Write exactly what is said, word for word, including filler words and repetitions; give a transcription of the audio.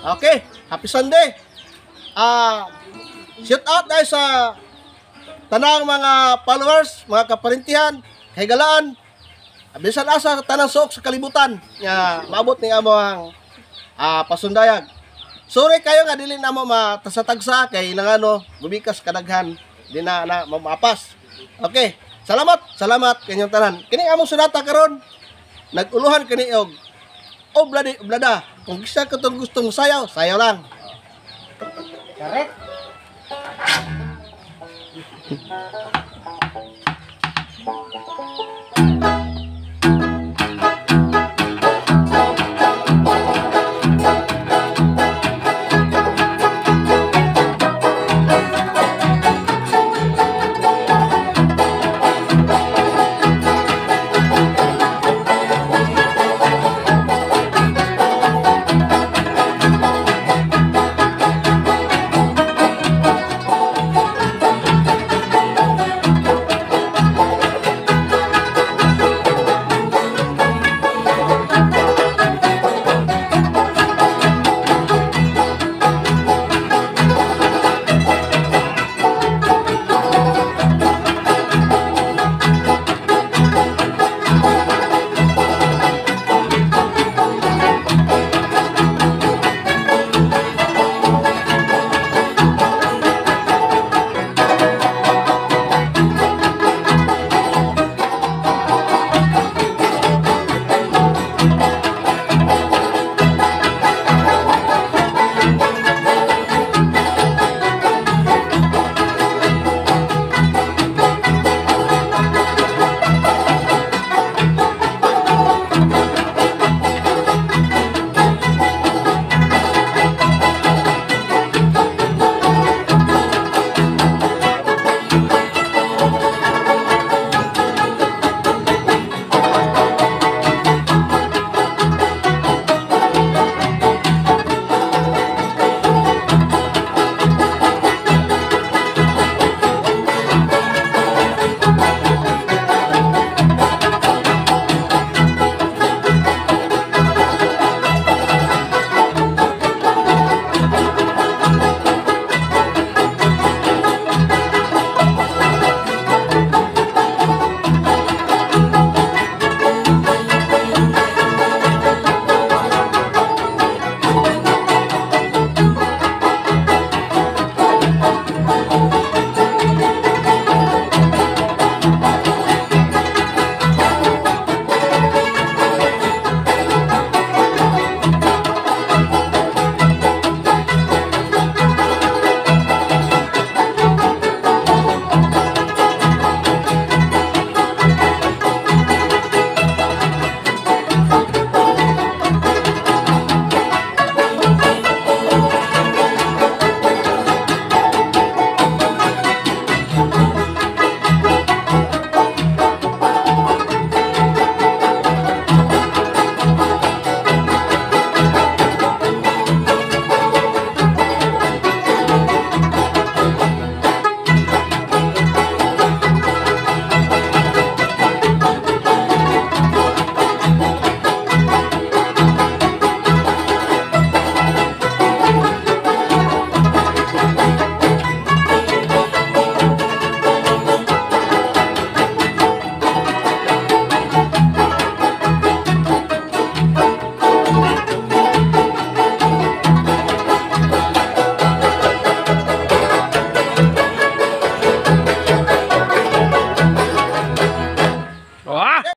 Okay, happy Sunday. Ah, shout out dahil sa tanang mga followers, mga kaparintihan, kahigalaan. Bisan asa tanang suok sa kalibutan nga maabot ni amo ang ah, pasundayag. Sorry kayo nga dili na mo matasatagsa kay nangano gumikas kadaghan di na na mamapas. Okay, salamat, salamat kanyang tanan. Kini among sunata karon naguluhan kini og Obladi, Oblada. Kung isa ka itong gustong sayaw, sayaw lang. Correct. Thank